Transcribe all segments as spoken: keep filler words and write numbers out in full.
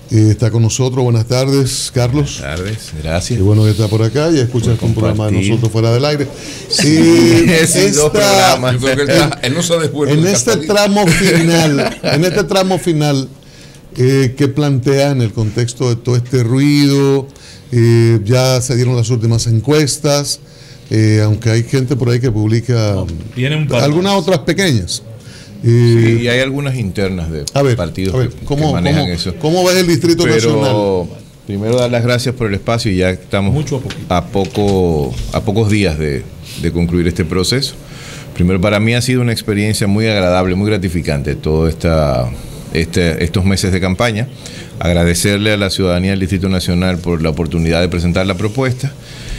Eh, está con nosotros. Buenas tardes, Carlos. Buenas tardes, gracias. Qué bueno que está por acá. Ya escuchas un programa de nosotros fuera del aire. Sí, esta, dos programas. Yo creo que él, está, él no se en este tramo final, en este tramo final, eh, ¿qué plantea en el contexto de todo este ruido? Eh, ya se dieron las últimas encuestas, eh, aunque hay gente por ahí que publica no, algunas otras pequeñas. Sí, y hay algunas internas de a ver, partidos a ver, ¿cómo, que manejan cómo, eso. ¿Cómo ves el Distrito Pero, Nacional? Primero dar las gracias por el espacio y ya estamos Mucho a, a, poco, a pocos días de, de concluir este proceso. Primero, para mí ha sido una experiencia muy agradable, muy gratificante todo esta, este, estos meses de campaña. Agradecerle a la ciudadanía del Distrito Nacional por la oportunidad de presentar la propuesta,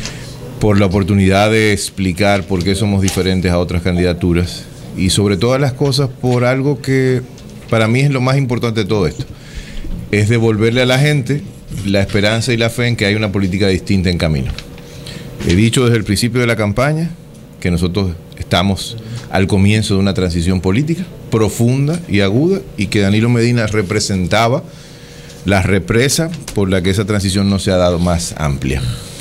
por la oportunidad de explicar por qué somos diferentes a otras candidaturas y sobre todas las cosas por algo que para mí es lo más importante de todo esto, es devolverle a la gente la esperanza y la fe en que hay una política distinta en camino. He dicho desde el principio de la campaña que nosotros estamos al comienzo de una transición política profunda y aguda y que Danilo Medina representaba la represa por la que esa transición no se ha dado más amplia.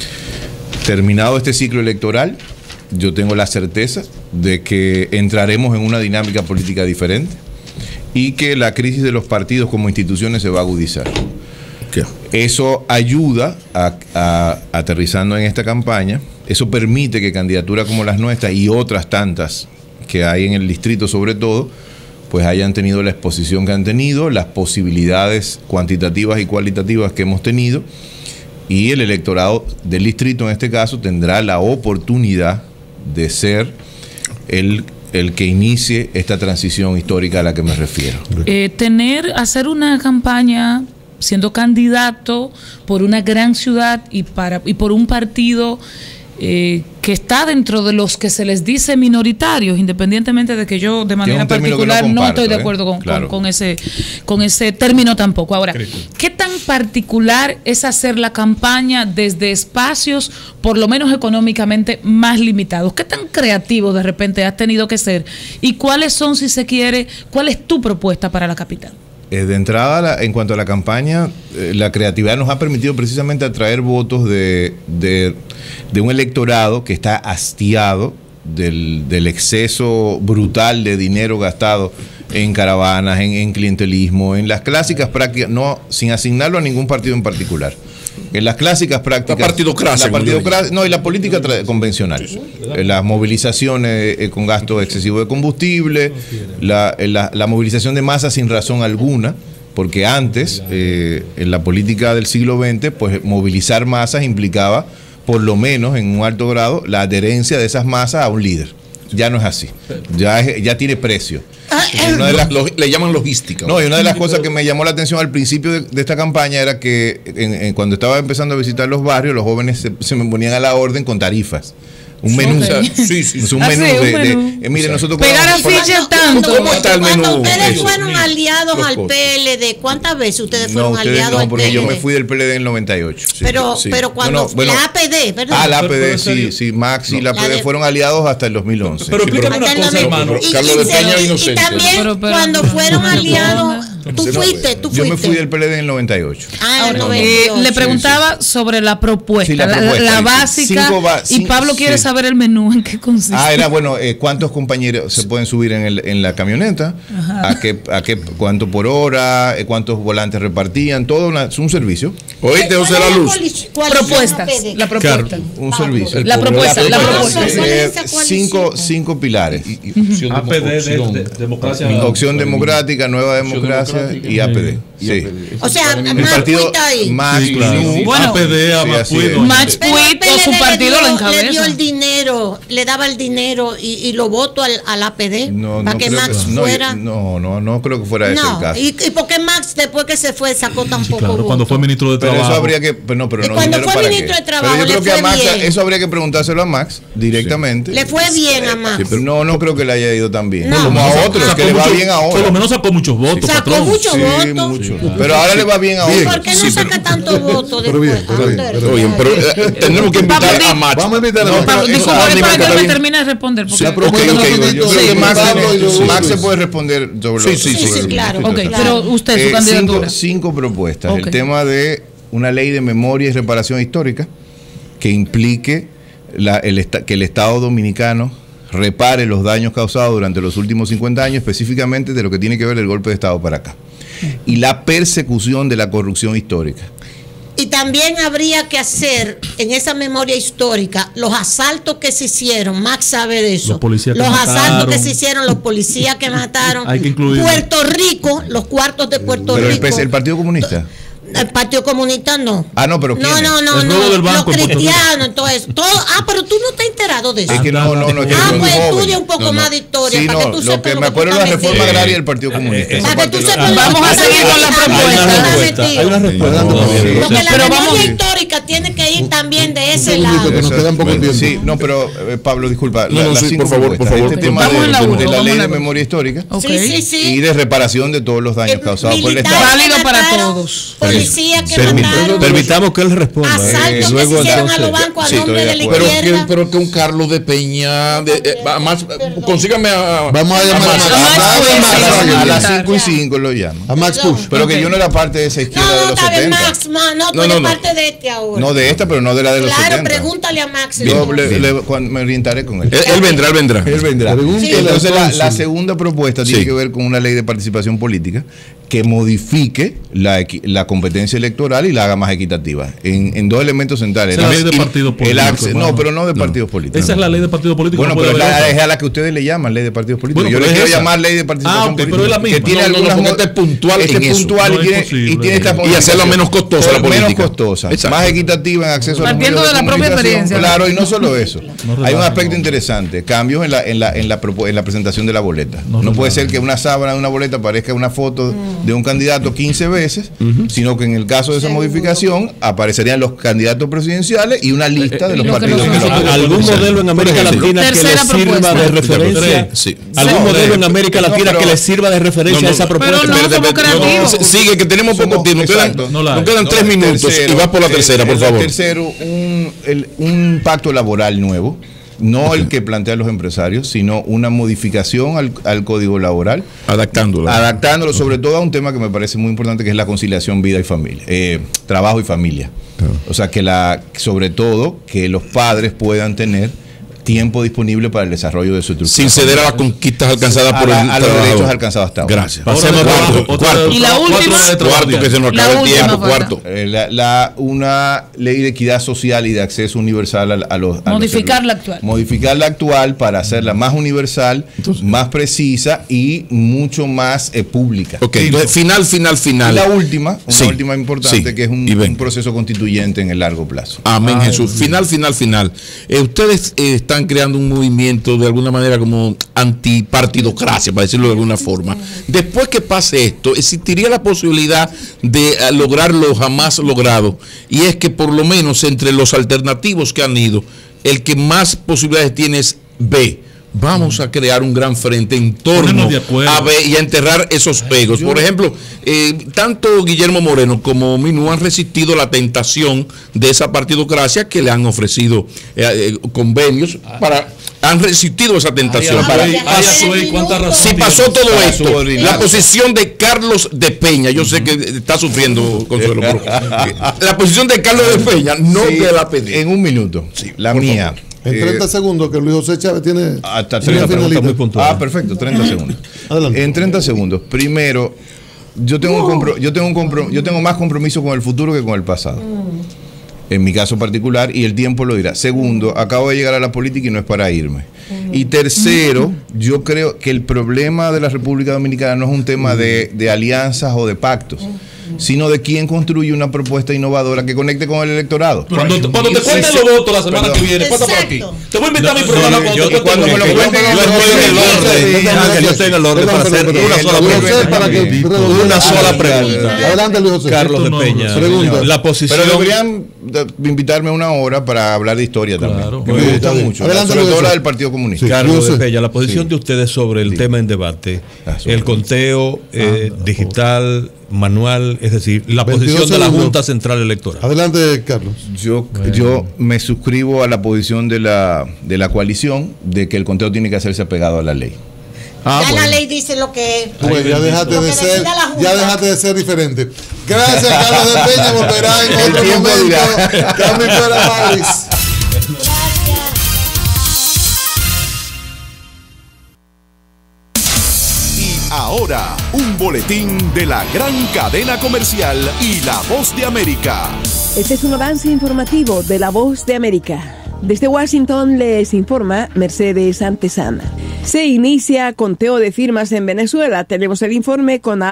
Terminado este ciclo electoral, yo tengo la certeza de que entraremos en una dinámica política diferente y que la crisis de los partidos como instituciones se va a agudizar. ¿Qué? Eso ayuda a, a, aterrizando en esta campaña, eso permite que candidaturas como las nuestras y otras tantas que hay en el distrito sobre todo, pues hayan tenido la exposición que han tenido, las posibilidades cuantitativas y cualitativas que hemos tenido, y el electorado del distrito en este caso tendrá la oportunidad de ser el, el que inicie esta transición histórica a la que me refiero. Eh, tener, hacer una campaña siendo candidato por una gran ciudad y, para, y por un partido eh, que está dentro de los que se les dice minoritarios, independientemente de que yo de manera particular no, comparto, no estoy de acuerdo con, claro. con, con, ese, con ese término tampoco. Ahora, ¿qué tan particular es hacer la campaña desde espacios por lo menos económicamente más limitados? ¿Qué tan creativo de repente has tenido que ser? ¿Y cuáles son, si se quiere, cuál es tu propuesta para la capital? Eh, de entrada, la, en cuanto a la campaña, eh, la creatividad nos ha permitido precisamente atraer votos de, de, de un electorado que está hastiado del, del exceso brutal de dinero gastado en caravanas, en, en clientelismo, en las clásicas prácticas, no sin asignarlo a ningún partido en particular. En las clásicas prácticas, la partidocracia, la partidocracia no, y la política convencional, las movilizaciones eh, con gasto excesivo de combustible, la, la, la movilización de masas sin razón alguna, porque antes, eh, en la política del siglo veinte, pues movilizar masas implicaba, por lo menos en un alto grado, la adherencia de esas masas a un líder. Ya no es así, ya, es, ya tiene precio. Una de las, lo, le llaman logística. No, y una de las cosas que me llamó la atención al principio de, de esta campaña era que en, en, cuando estaba empezando a visitar los barrios, los jóvenes se, se me ponían a la orden con tarifas. Un menú, okay. o sea, sí, sí, es un menú ah, sí, de, un menú. de eh, mire, nosotros pegar afiches tanto. ¿Cómo está el menú? Cuando ustedes Eso, fueron mira, aliados al P L D, ¿cuántas veces ustedes fueron no, ustedes aliados no, al P L D? porque yo me fui del P L D en el noventa y ocho. Sí, pero, sí. pero cuando no, no, bueno, la A P D, ¿verdad? Ah, la A P D, sí, sí, Max y no, la A P D de, fueron aliados hasta el dos mil once. Pero explícame una cosa, hermano. Carlos de Peña Inocencia. Y también pero, pero, cuando pero, fueron pero, aliados, tú fuiste, tú fuiste. Yo me fui del P L D en el noventa y ocho. Ah, en el noventa y ocho. Eh, le preguntaba sí, sí. sobre la propuesta, sí, la, propuesta, la, la básica, ba y Pablo sí, quiere sí. saber el menú, en qué consiste. Ah, era bueno, eh, ¿cuántos compañeros se pueden subir en, el, en la camioneta? ¿A qué, a qué, ¿Cuánto por hora? Eh, ¿Cuántos volantes repartían? Todo una, es un servicio. Oíste, José La Luz. Propuestas, la propuesta. Un servicio. La propuesta, la propuesta. Eh, cinco, cinco pilares. A P D, de, de, democracia. Opción Democrática, Nueva Democracia y A P D. Sí. O sea, el partido más sí, claro. Bueno, A P D, a Mapuido. Match Puit o su partido lo encabeza. Le dio el dinero, le daba el dinero y, y lo votó al, al A P D no, para no que Max que, fuera. No, no, no creo que fuera ese no. el caso. ¿Y, ¿Y por qué Max después que se fue sacó tan poco claro, voto? Cuando fue ministro de Trabajo. Pero eso habría que, pero no, pero y no cuando fue para ministro qué. de Trabajo, pero yo creo le que fue a Max, bien. eso habría que preguntárselo a Max directamente. Le fue bien a Max. Sí, pero no, no creo que le haya ido tan bien. No. Como a otros, que le va bien ahora. Por lo menos sacó muchos votos, sacó patrón. muchos sí, votos. Mucho. Pero ahora le va bien a otros. ¿Por qué no sí, saca tantos votos Pero bien, pero bien, pero bien. Pero eh, tenemos que invitar Pablo, a Max. Vamos a invitar a No, Max. Pablo, Eso- disculpa, ah, es para que está él me bien. termine de responder. Porque La Ok, propuesta ok, de yo- yo Pablo creo que y Max, Pablo y Luis. Max se puede responder sobre Sí, lo- sí, sí, sobre sí, lo- claro. Ok, Claro. pero usted, su Eh, candidatura. cinco, cinco propuestas. Ok. El tema de una ley de memoria y reparación histórica que implique la- el esta- que el Estado dominicano repare los daños causados durante los últimos cincuenta años, específicamente de lo que tiene que ver el golpe de Estado para acá. Y la persecución de la corrupción histórica. Y también habría que hacer en esa memoria histórica los asaltos que se hicieron, Max sabe de eso. Los policías que los asaltos mataron. que se hicieron, los policías que mataron. Hay que incluirlo. Puerto Rico, los cuartos de Puerto Pero el, Rico. P S el Partido Comunista. El Partido Comunista no. Ah, no, pero No, ¿quiénes? no, no, El no. robo del banco Los en Puerto Rico. cristianos, entonces, todo. Ah, pero tú no estás enterado de eso. Es que no, no, no. Es que Ah, yo soy pues muy joven. estudia un poco No, no. más de historia Sí, para no, que tú lo sepas que lo me que tú acuerdo de la estás reforma metido. agraria del Partido Comunista. eh, Esa Para que tú parte- sepas lo Vamos que a tú seguir estás con la metido. propuesta. Estás Hay una metido. respuesta, hay una respuesta. Porque la Pero memoria vamos- histórica tiene que ir también de ese Un segundito, lado. que nos queda un poco Bueno, tiempo. Sí, no, pero eh, Pablo, disculpa. No, no, las sí, cinco por favor, por propuestas. favor. Este tema Vamos de, en la de uno, la vamos ley en la de dos. memoria histórica Ok. Sí, sí, sí. y de reparación de todos los daños Eh, causados por el militares Estado. Válido que para mataron, todos. Policías que Permi- mataron. Permitamos que él responda. Asaltos Eh, que luego, se hicieron a entonces, los bancos a sí, nombre estoy de de la acuerdo. Pero que, izquierda. pero que un Carlos de Peña, de, eh, a Max, consígame a. Vamos a llamar a Max Max. Puig, A las militar. cinco y cinco lo llaman. A Max Push. Pero Ok. que yo no era parte de esa izquierda No, de no, los está bien, setenta. Max, ma, no, tú No, eres no, no. parte de este ahora. No de esta, pero no de la de los Claro, setenta. pregúntale a Max. Yo entonces. le- le- cuando me orientaré con él. Él, él vendrá, él vendrá. Él vendrá. Pregúntele Entonces, al la, cónsul. la segunda propuesta tiene Sí. que ver con una ley de participación política que modifique la, equi- la competencia electoral y la haga más equitativa. En, en dos elementos centrales. Esa es la ley de Y- partidos el políticos, acce- hermano. No, pero no de partidos políticos. Esa es la ley de partido político. Bueno, no puede pero haber la, otra. es a la que ustedes le llaman ley de partidos políticos. Bueno, Yo pero le es quiero esa. llamar ley de participación Ah, ok, política. pero es la misma. Que tiene No, no, no, algunas porque mo- este es puntual este en es eso. puntual No y, es tiene, posible. y tiene esta Y hacerla menos costosa la menos política. costosa, Exacto. más equitativa en acceso a los Partiendo medios de la propia comunicación. experiencia. Claro, y no solo eso. No Hay un relajen, aspecto no. interesante, cambios en la en la en la, propu- en la presentación de la boleta. No No, puede relajen. ser que una sábana de una boleta parezca una foto de un candidato quince veces, sino que en el caso de esa modificación aparecerían los candidatos presidenciales y una lista de los y lo que partidos no que son lo ¿Al- ¿Algún modelo en América ejemplo. Latina que le Tercera sirva propuesta. de referencia? Sí. ¿Algún No, modelo en de- América no, Latina pero- que le sirva de referencia No, no, a esa propuesta? pero no Espérate, somos espérate, creativos. no, sigue, que tenemos poco Somos- tiempo. Nos quedan, exacto. No la nos hay. quedan No, tres el minutos tercero, y va por la el- tercera, por el favor. tercero, un, el- un pacto laboral nuevo, no el que plantean los empresarios, sino una modificación al, al código laboral, Adaptándola. adaptándolo sobre todo a un tema que me parece muy importante, que es la conciliación vida y familia, eh, trabajo y familia. O sea, que la, sobre todo que los padres puedan tener tiempo disponible para el desarrollo de su estructura. Sin ceder a las conquistas alcanzadas A por la- el a los trabajador. derechos alcanzados hasta ahora. Gracias. Pasemos Cuarto, a otra- cuarto. otra- Y la cuatro última. horas de trabajo Cuarto, que se nos La acaba el última tiempo. falta. Cuarto. Eh, La, la- una ley de equidad social y de acceso universal a, a los a los Modificar servi- la actual. Modificar la actual para hacerla más universal, más precisa y mucho más eh, pública. Ok, entonces, final, final, Y final. la última, una Sí, última importante, sí, que es un, y ven. un proceso constituyente en el largo plazo. Amén, Jesús. Final, final, final. Eh, ustedes eh, están creando un movimiento de alguna manera como antipartidocracia, para decirlo de alguna forma. Después que pase esto, existiría la posibilidad de eh, lograr lo jamás logrado, y es que por lo menos entre los alternativos que han ido, el que más posibilidades tiene es B. Vamos a crear un gran frente en torno Ponernos de acuerdo. a B y a enterrar esos egos. Por ejemplo, eh, tanto Guillermo Moreno como Minú han resistido la tentación de esa partidocracia que le han ofrecido eh, eh, convenios para... Han resistido esa tentación. Ay, Para- ay, ay, ay, cuánta razón si tiene. pasó todo Para esto, subordinar. la posición de Carlos de Peña, yo sé que está sufriendo, Consuelo, pero, eh, la posición de Carlos de Peña, no Sí, de la P D. En un minuto. la por mía. En eh, treinta segundos, que Luis José Chávez tiene Hasta una treinta finalita. muy puntual. Ah, perfecto, treinta segundos. Adelante. En treinta segundos. Primero, yo tengo, un compro- yo, tengo un compro- yo tengo más compromiso con el futuro que con el pasado. En mi caso particular, y el tiempo lo dirá. Segundo, acabo de llegar a la política y no es para irme. Y tercero, yo creo que el problema de la República Dominicana no es un tema de, de alianzas o de pactos, sino de quién construye una propuesta innovadora que conecte con el electorado. Cuando, te, cuando te cuenten los votos la semana Perdón. que viene, pasa por aquí. Te voy a invitar no, a mi programa cuando yo, te cuenten me lo cuenten. Yo estoy en el orden para hacer una sola pregunta. Una sola pregunta. Adelante, Luis José. Carlos de Peña. Pregunta. La posición. Pero deberían invitarme una hora para hablar de historia también. Claro. Que me gusta mucho. Adelante, sobre todo la del Partido Comunista. Carlos de Peña, la posición de ustedes sobre el tema en debate, el conteo eh, digital, manual, es decir, la posición de la Junta Central Electoral. Adelante, Carlos. Yo, bueno. yo me suscribo a la posición de la, de la coalición de que el conteo tiene que hacerse apegado a la ley. Ah, ya bueno. La ley dice lo que es. Pues ya dejaste de ser, ya dejaste de ser diferente. Gracias, Carlos de Peña. Volverá en otro momento. Cambio fuera, Maris. Ahora, un boletín de la gran cadena comercial y La Voz de América. Este es un avance informativo de La Voz de América. Desde Washington les informa Mercedes Antesana. Se inicia conteo de firmas en Venezuela. Tenemos el informe con